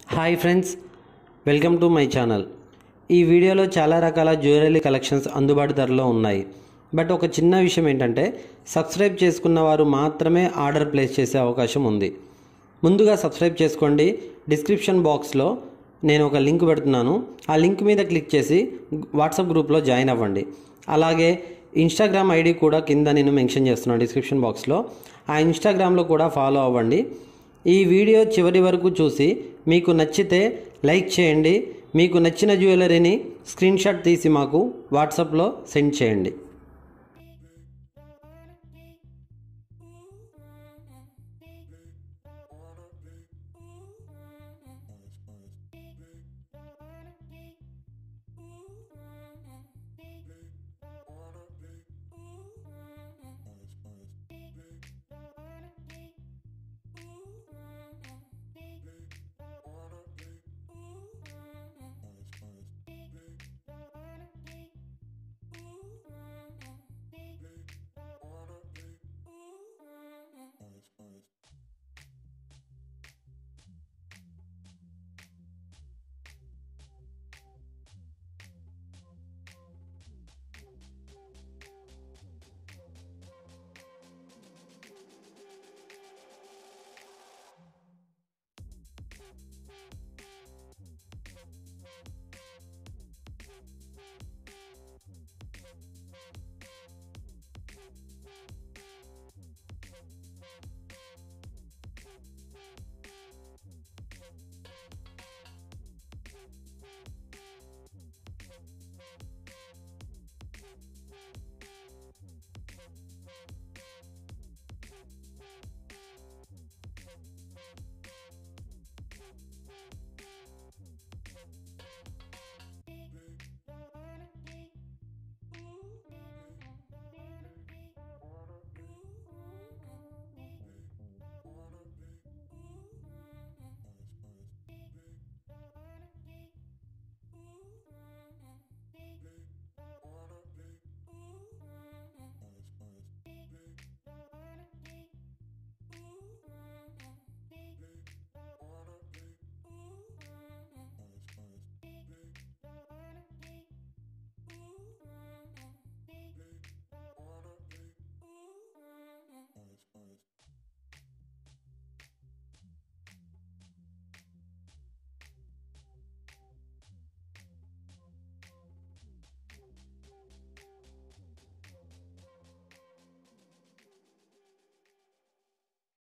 Hi friends, welcome to my channel. ఈ వీడియోలో చాలా రకాల జ్యువెలరీ కలెక్షన్స్ అందుబాటు ధరలో ఉన్నాయి. బట్ ఒక చిన్న విషయం ఏంటంటే, సబ్స్క్రైబ్ చేసుకున్న వారు మాత్రమే ఆర్డర్ ప్లేస్ చేసే అవకాశం ఉంది. ముందుగా సబ్స్క్రైబ్ చేసుకోండి. డిస్క్రిప్షన్ బాక్స్లో నేను ఒక లింక్ పెడుతున్నాను. ఆ లింక్ మీద క్లిక్ చేసి వాట్సాప్ గ్రూప్లో జాయిన్ అవ్వండి. అలాగే ఇన్స్టాగ్రామ్ ఐడి కూడా కింద నేను మెన్షన్ చేస్తున్నాను డిస్క్రిప్షన్ బాక్స్లో. ఆ ఇన్స్టాగ్రామ్లో కూడా ఫాలో అవ్వండి. ఈ వీడియో చివరి వరకు చూసి మీకు నచ్చితే లైక్ చేయండి. మీకు నచ్చిన జ్యువెలరీని స్క్రీన్ షాట్ తీసి మాకు వాట్సాప్లో సెండ్ చేయండి.